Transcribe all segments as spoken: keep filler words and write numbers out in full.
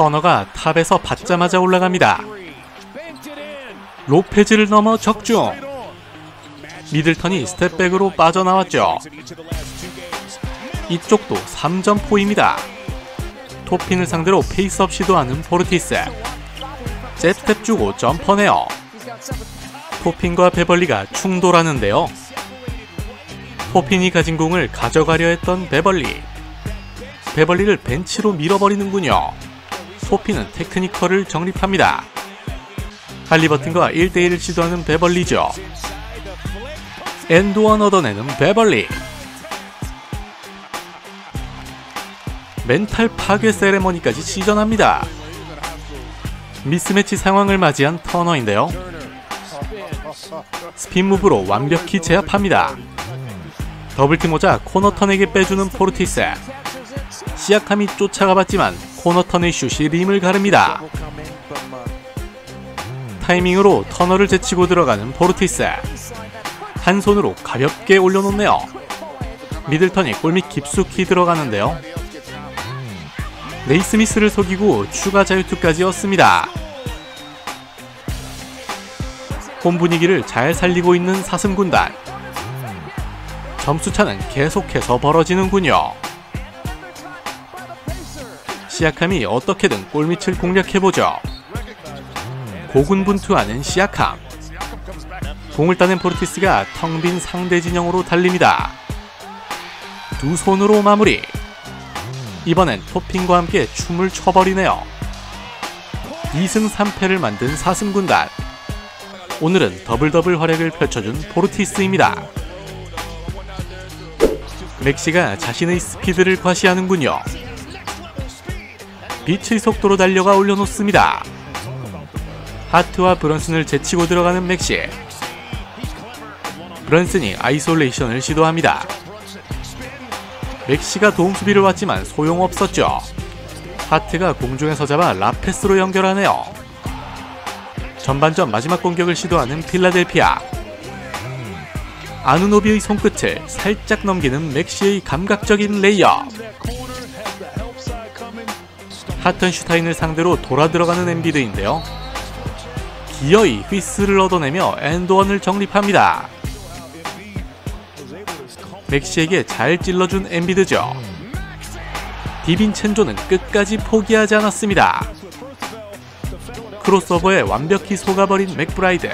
터너가 탑에서 받자마자 올라갑니다. 로페즈를 넘어 적중. 미들턴이 스텝백으로 빠져나왔죠. 이쪽도 삼 점포입니다. 토핀을 상대로 페이스업 시도하는 포르티스. 잽스텝 주고 점퍼네요. 토핀과 베벌리가 충돌하는데요. 토핀이 가진 공을 가져가려 했던 베벌리. 베벌리를 벤치로 밀어버리는군요. 토핀은 테크니컬을 정립합니다. 할리버튼과 일 대 일을 시도하는 베벌리죠. 엔드원 얻어내는 베벌리. 멘탈 파괴 세레머니까지 시전합니다. 미스매치 상황을 맞이한 터너인데요. 스핀 무브로 완벽히 제압합니다. 더블팀 오자 코너턴에게 빼주는 포르티스. 시아캄이 쫓아가봤지만 코너턴의 슛이 림을 가릅니다. 타이밍으로 터너를 제치고 들어가는 포르티스. 한 손으로 가볍게 올려놓네요. 미들턴이 골밑 깊숙이 들어가는데요. 네이스미스를 속이고 추가 자유투까지 얻습니다. 홈 분위기를 잘 살리고 있는 사슴군단. 점수차는 계속해서 벌어지는군요. 시아캄이 어떻게든 골밑을 공략해보죠. 고군분투하는 시아캄. 공을 따낸 포르티스가 텅 빈 상대 진영으로 달립니다. 두 손으로 마무리. 이번엔 토핀과 함께 춤을 춰버리네요. 이 승 삼 패를 만든 사슴군단. 오늘은 더블 더블 활약을 펼쳐준 포르티스입니다. 맥시가 자신의 스피드를 과시하는군요. 빛의 속도로 달려가 올려놓습니다. 하트와 브런슨을 제치고 들어가는 맥시. 브런슨이 아이솔레이션을 시도합니다. 맥시가 도움 수비를 왔지만 소용없었죠. 하트가 공중에서 잡아 라페스로 연결하네요. 전반전 마지막 공격을 시도하는 필라델피아. 아누노비의 손끝을 살짝 넘기는 맥시의 감각적인 레이업. 하튼슈타인을 상대로 돌아 들어가는 엠비드인데요. 기어이 휘스를 얻어내며 엔드원을 정립합니다. 맥시에게 잘 찔러준 엠비드죠. 디빈첸조는 끝까지 포기하지 않았습니다. 크로스오버에 완벽히 속아버린 맥브라이드.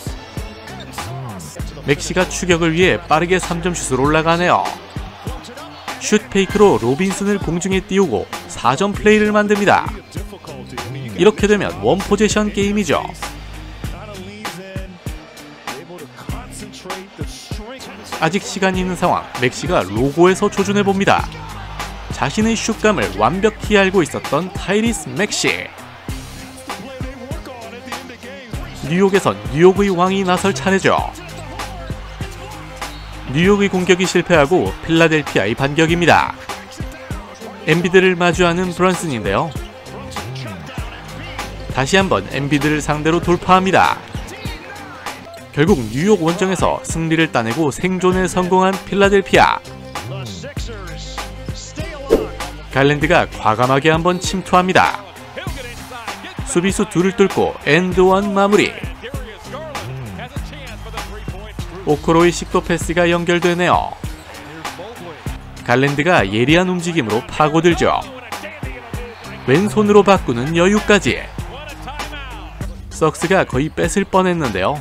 맥시가 추격을 위해 빠르게 삼 점 슛을 올라가네요. 슛 페이크로 로빈슨을 공중에 띄우고 사 점 플레이를 만듭니다. 이렇게 되면 원 포제션 게임이죠. 아직 시간이 있는 상황, 맥시가 로고에서 조준해봅니다. 자신의 슛감을 완벽히 알고 있었던 타이리스 맥시. 뉴욕에선 뉴욕의 왕이 나설 차례죠. 뉴욕의 공격이 실패하고 필라델피아의 반격입니다. 엠비드를 마주하는 브런슨인데요. 다시 한번 엠비드를 상대로 돌파합니다. 결국 뉴욕 원정에서 승리를 따내고 생존에 성공한 필라델피아. 갈랜드가 과감하게 한번 침투합니다. 수비수 둘을 뚫고 엔드원 마무리. 오코로의 식도 패스가 연결되네요. 갈랜드가 예리한 움직임으로 파고들죠. 왼손으로 바꾸는 여유까지. 석스가 거의 뺏을 뻔했는데요.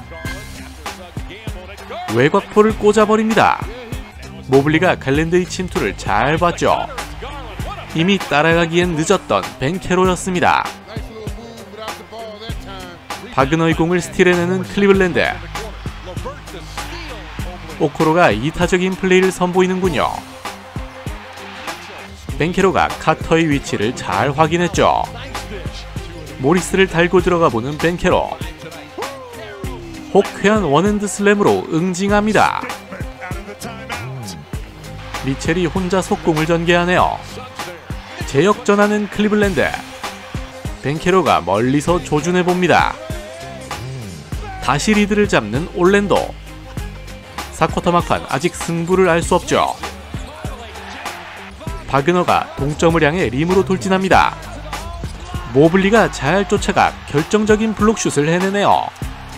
외곽포를 꽂아버립니다. 모블리가 갈랜드의 침투를 잘 봤죠. 이미 따라가기엔 늦었던 벤케로였습니다. 바그너의 공을 스틸해내는 클리블랜드. 오코로가 이타적인 플레이를 선보이는군요. 벤케로가 카터의 위치를 잘 확인했죠. 모리스를 달고 들어가보는 벤케로. 호쾌한 원핸드 슬램으로 응징합니다. 미첼이 혼자 속공을 전개하네요. 제역전하는 클리블랜드. 벤케로가 멀리서 조준해봅니다. 다시 리드를 잡는 올랜도. 사 쿼터 막판 아직 승부를 알 수 없죠. 바그너가 동점을 향해 림으로 돌진합니다. 모블리가 잘 쫓아가 결정적인 블록슛을 해내네요.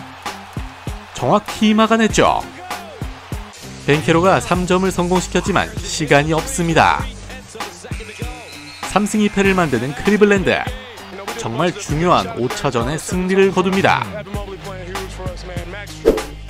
정확히 막아냈죠. 벤케로가 삼 점을 성공시켰지만 시간이 없습니다. 삼 승 이 패를 만드는 클리블랜드. 정말 중요한 오 차전의 승리를 거둡니다.